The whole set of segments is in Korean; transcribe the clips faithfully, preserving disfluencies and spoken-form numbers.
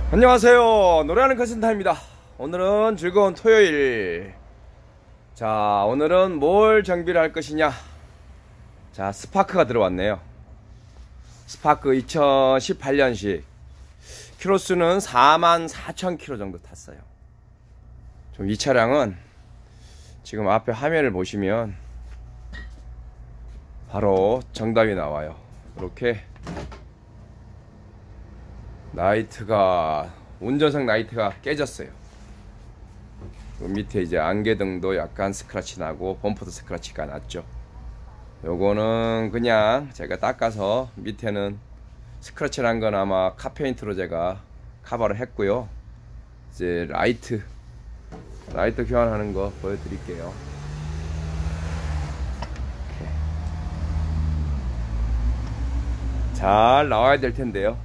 안녕하세요. 노래하는 컨센터입니다. 오늘은 즐거운 토요일. 자, 오늘은 뭘 정비를 할 것이냐. 자, 스파크가 들어왔네요. 스파크 이천십팔 년식 키로수는 사만 사천 킬로 정도 탔어요. 좀 이 차량은 지금 앞에 화면을 보시면 바로 정답이 나와요. 이렇게 라이트가, 운전석 라이트가 깨졌어요. 그 밑에 이제 안개등도 약간 스크래치 나고 범퍼도 스크래치가 났죠. 요거는 그냥 제가 닦아서 밑에는 스크래치 난 건 아마 카페인트로 제가 커버를 했고요. 이제 라이트 라이트 교환하는 거 보여드릴게요. 잘 나와야 될 텐데요.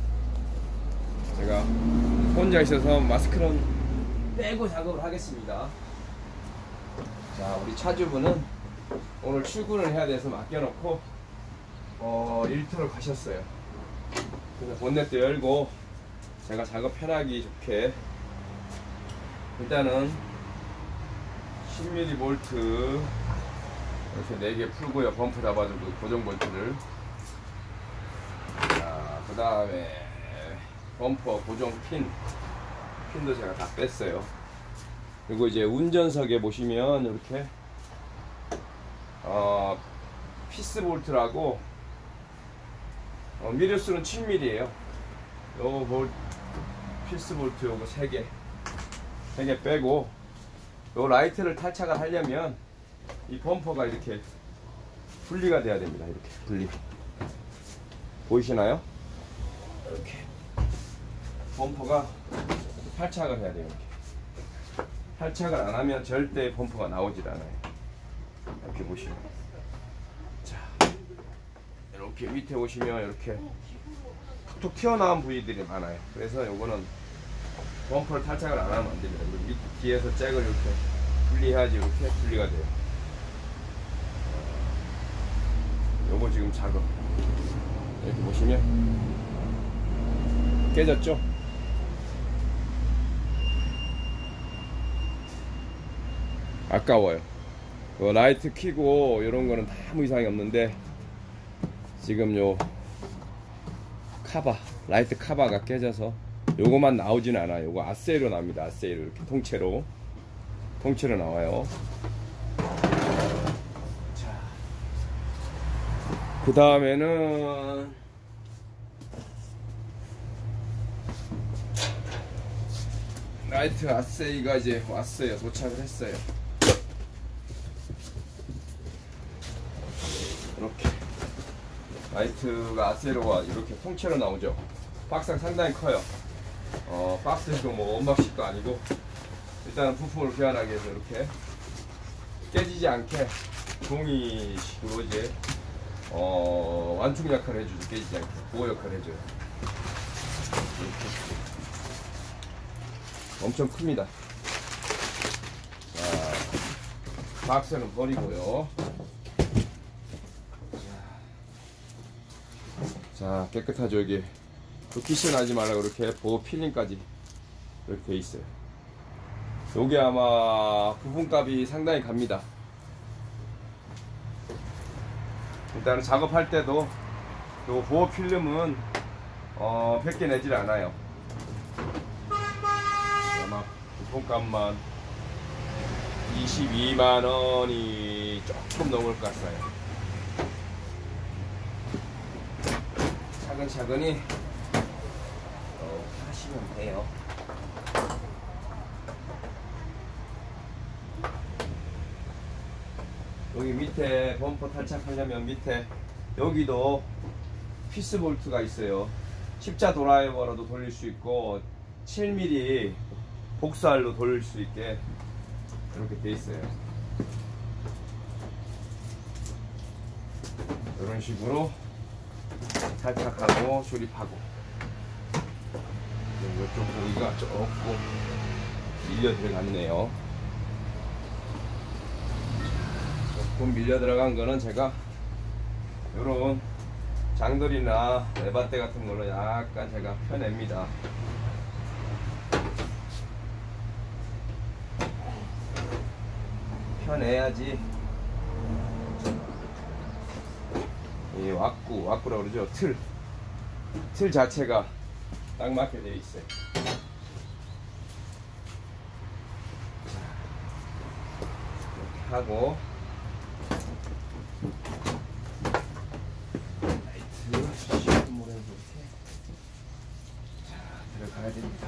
제가 혼자 있어서 마스크는 빼고 작업을 하겠습니다. 자, 우리 차주분은 오늘 출근을 해야 돼서 맡겨놓고 어, 일터로 가셨어요. 그래서 본넷도 열고 제가 작업 편하기 좋게 일단은 십 밀리미터 볼트 이렇게 네 개 풀고요. 범프 잡아주고 고정 볼트를. 자, 그 다음에 범퍼 고정 핀 핀도 제가 다 뺐어요. 그리고 이제 운전석에 보시면 이렇게 어, 피스 볼트라고 어, 미리수는 칠 밀리미터예요 요 볼, 피스 볼트 요거 세 개 세 개 빼고 요 라이트를 탈착을 하려면 이 범퍼가 이렇게 분리가 돼야 됩니다. 이렇게 분리 보이시나요? 이렇게 범퍼가 탈착을 해야 돼요. 이렇게 탈착을 안 하면 절대 범퍼가 나오질 않아요. 이렇게 보시면, 자, 이렇게 밑에 보시면 이렇게 툭툭 튀어나온 부위들이 많아요. 그래서 요거는 범퍼를 탈착을 안 하면 안 됩니다. 밑 뒤에서 잭을 이렇게 분리해야지 이렇게 분리가 돼요. 요거 지금 작업 이렇게 보시면 깨졌죠? 아까워요. 요 라이트 켜고 이런 거는 아무 이상이 없는데 지금 요 카바, 라이트 카바가 깨져서 요거만 나오진 않아요. 요거 아세이로 납니다. 아세이로 이렇게 통째로 통째로 나와요. 자, 그 다음에는 라이트 아세이가 이제 왔어요. 도착을 했어요. 이렇게 라이트가 아세이로가 이렇게 통째로 나오죠. 박스가 상당히 커요. 어, 박스도 뭐 언박싱도 아니고 일단은 부품을 교환하기 위해서 이렇게 깨지지 않게 종이식으로 이제 어, 완충 역할을 해주죠. 깨지지 않게 보호 역할을 해줘요. 이렇게 엄청 큽니다. 자, 박스는 버리고요. 자, 깨끗하죠. 여기 키스 나지 말라고 이렇게 보호 필름까지 이렇게 돼 있어요. 요게 아마 부품값이 상당히 갑니다. 일단은 작업할 때도 요 보호 필름은 어, 백 개 내질 않아요. 아마 부품값만 이십이만 원이 조금 넘을 것 같아요. 차근차근히 어, 하시면 돼요. 여기 밑에 범퍼 탈착하려면 밑에 여기도 피스 볼트가 있어요. 십자 드라이버로도 돌릴 수 있고 칠 밀리미터 복사알로 돌릴 수 있게 이렇게 돼 있어요. 이런 식으로 탈착하고 조립하고. 이쪽 부위가 조금 밀려 들어갔네요. 조금 밀려 들어간 거는 제가 요런 장돌이나 레바떼 같은 걸로 약간 제가 펴냅니다. 펴내야지 이 왁구, 왁구라고 그러죠. 틀, 틀 자체가 딱 맞게 되어 있어요. 자, 이렇게 하고 라이트 시원 물에 이렇게 자 들어가야 됩니다.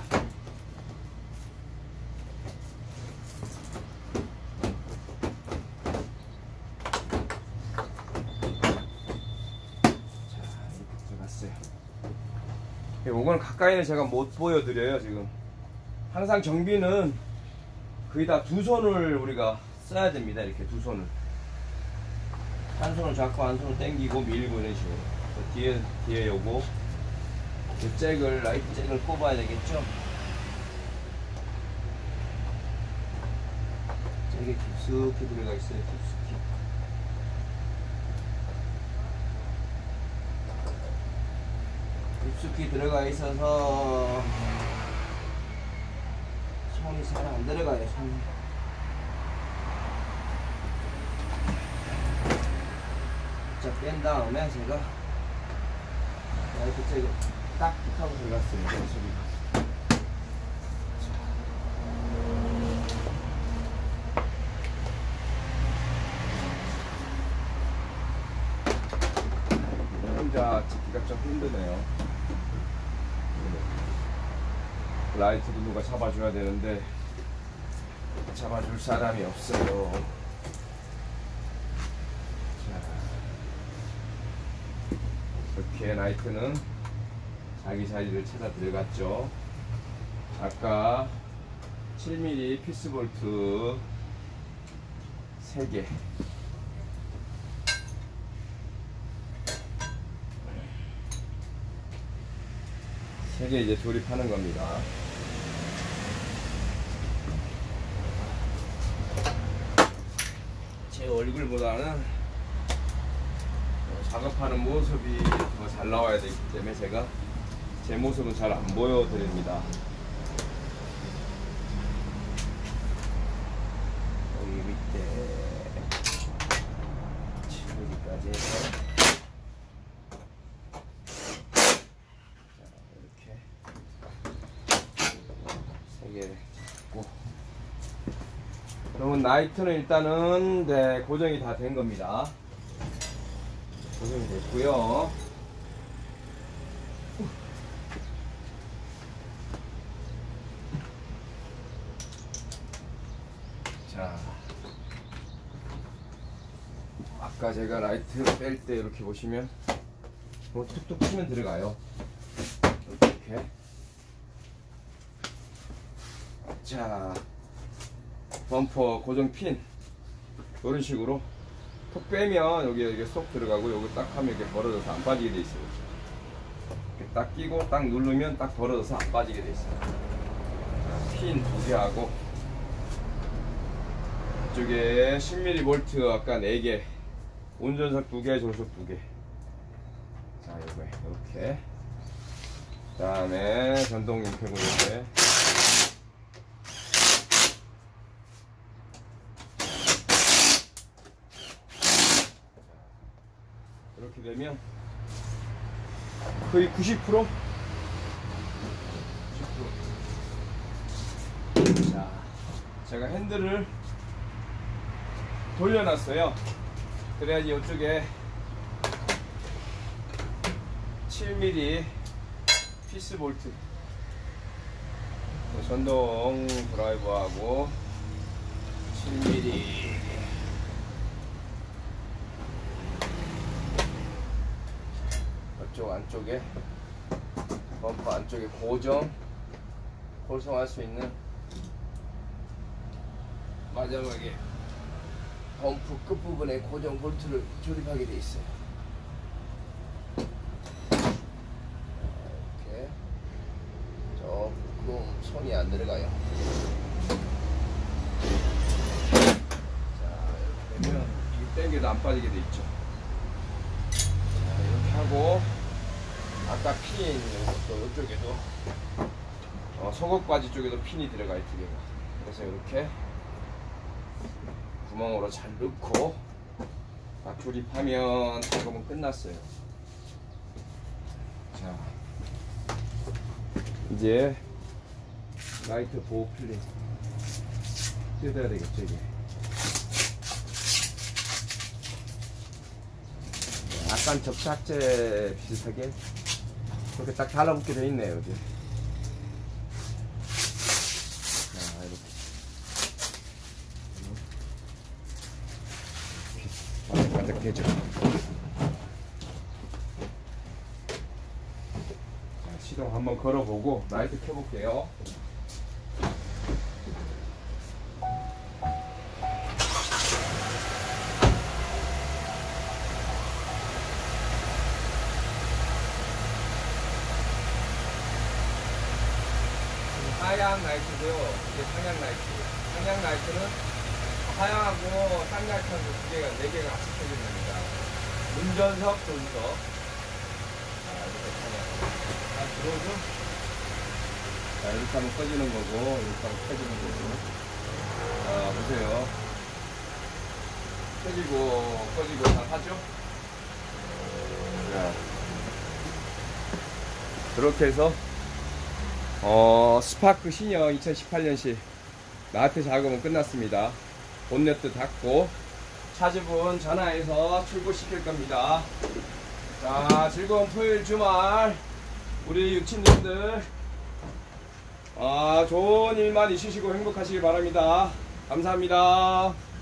이건 가까이는 제가 못 보여드려요. 지금 항상 정비는 거의 다 두 손을 우리가 써야 됩니다. 이렇게 두 손을 한 손을 잡고 한 손을 당기고 밀고 이런 식으로. 뒤에 뒤에 요거 이 잭을 라이트 잭을 꼽아야 되겠죠. 잭이 깊숙이 들어가 있어요. 깊숙이. 깊숙이 들어가 있어서 손이 잘 안 들어가요. 손이. 자, 뺀 다음에 제가 라이트 잭을 딱 하고 들어갔습니다. 소리가. 혼자 찍기가 좀 힘드네요. 라이트도 누가 잡아줘야 되는데 잡아줄 사람이 없어요. 자, 이렇게 라이트는 자기 자리를 찾아 들어갔죠. 아까 칠 밀리미터 피스볼트 세 개 세 개 이제 조립하는 겁니다. 제 얼굴보다는 작업하는 모습이 더 잘 나와야 되기 때문에 제가 제 모습은 잘 안 보여드립니다. 여기 밑에 치우기까지 해서 이렇게 세 개를 잡고, 그러면 라이트는 일단은 네, 고정이 다 된 겁니다. 고정이 됐고요. 자, 아까 제가 라이트 뺄 때 이렇게 보시면 뭐 툭툭 치면 들어가요. 이렇게. 자, 범퍼 고정 핀 이런 식으로 톡 빼면 여기 이게 쏙 들어가고, 여기 딱 하면 이렇게 벌어져서 안 빠지게 돼 있어요. 이렇게 딱 끼고 딱 누르면 딱 벌어져서 안 빠지게 돼 있어요. 핀 두 개 하고, 이쪽에 십 밀리미터 볼트 아까 네 개, 운전석 두 개, 조수석 두 개. 자, 이거 이렇게. 그 다음에 전동 임팩으로 이렇게. 이렇게 되면 거의 구십 퍼센트? 구십 퍼센트. 자, 제가 핸들을 돌려놨어요. 그래야지 이쪽에 칠 밀리미터 피스 볼트 전동 드라이버하고 칠 밀리미터 이쪽 안쪽에 범퍼 안쪽에 고정 고정할 수 있는, 마지막에 범프 끝부분에 고정 볼트를 조립하게 돼 있어요. 이렇게 조금 손이 안 들어가요. 자, 이렇게 되면 이게 당겨도 안 빠지게 돼 있죠. 자, 이렇게 하고, 아까 핀 이것도 이쪽에도 어, 속옷 바지 쪽에도 핀이 들어가요, 두 개가. 그래서 이렇게 구멍으로 잘 넣고 딱 조립하면 작업은 끝났어요. 자, 이제 라이트 보호 필름 뜯어야 되겠죠 이게. 약간 접착제 비슷하게 이렇게 딱 달라붙게 돼 있네요 여기. 자, 이렇게 이렇게 반짝반짝 되죠. 자, 시동 한번 걸어보고 라이트 켜볼게요. 하양 라이트고요. 이게 상향 라이트. 상향 라이트는 하양하고 쌍라이트하고 두 개가 네 개가 같이 켜지는 겁니다. 운전석, 조수석. 자, 이렇게 상향. 자, 들어오죠? 자, 이렇게 하면 꺼지는 거고, 이렇게 하면 켜지는 거고. 자, 보세요. 켜지고, 꺼지고 다 하죠? 자, 그렇게 해서 어, 스파크 신형 이천십팔 년식 마트 작업은 끝났습니다. 본넷도 닫고 차주분 전화해서 출고시킬 겁니다. 자, 즐거운 토요일 주말 우리 육친님들 아, 좋은 일만 있으시고 행복하시길 바랍니다. 감사합니다.